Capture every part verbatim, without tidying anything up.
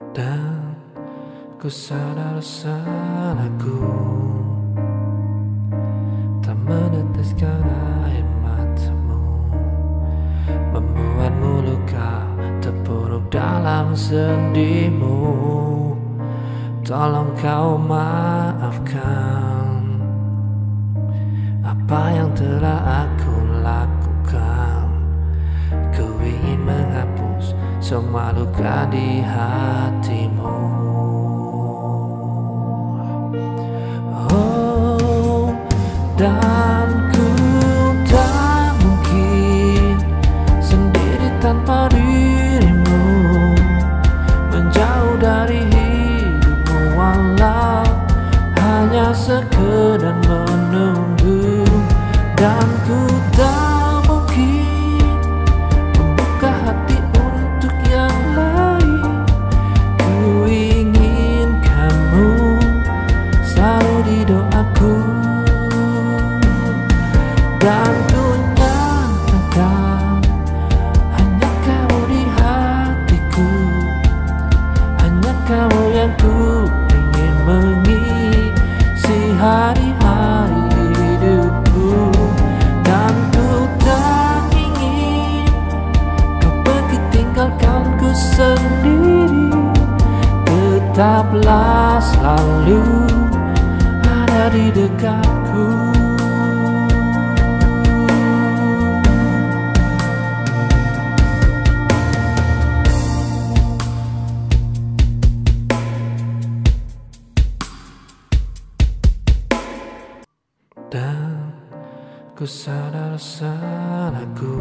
Dan ku sadar salahku tak meneteskan air matamu, membuatmu luka terpuruk dalam sedihmu. Tolong kau maafkan apa yang telah aku lakukan. Ku ingin menghapus semua luka di hatimu. Oh, dan ku tak mungkin sendiri tanpa dirimu, menjauh dari hidupmu walau hanya sekedar menunggu. Dan ku tak mungkin membuka hati untuk yang lain. Ku ingin kamu selalu di doaku, dan ku nyatakan hanya kamu di hatiku, hanya kamu yang ku ingin mengisi hari-hari hidupku. Dan ku tak ingin kau pergi tinggalkanku sendiri, tetaplah selalu ada di dekatku. Dan ku sadar salahku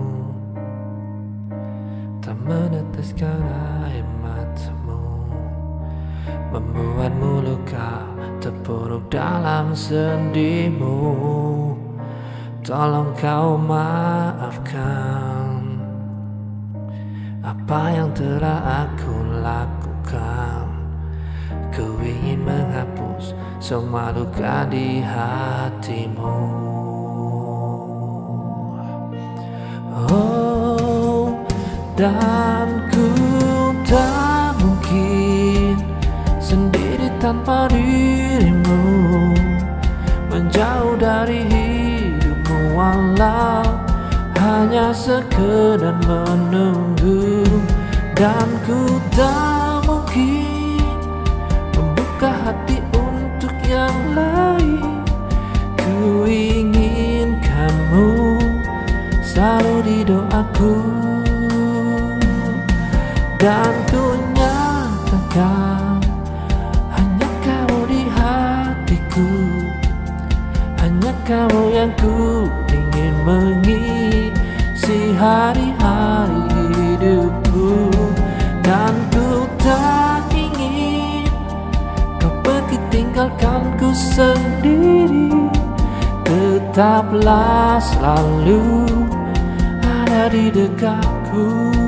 tak meneteskan air matamu, membuatmu luka terpuruk dalam sedihmu. Tolong kau maafkan apa yang telah aku lakukan. Ku ingin menghapus semua luka di hatimu. Oh, dan ku tak mungkin sendiri tanpa dirimu, menjauh dari hidupmu walau hanya sekedar menunggu. Dan ku tak mungkin membuka hati untuk yang lain. Ku ingin kamu selalu di doaku, dan ku nyatakan hanya kamu di hatiku, hanya kamu yang ku ingin mengisi hari-hari hidupku. Dan ku tak ingin kau pergi tinggalkanku sendiri, tetaplah selalu ada di dekatku.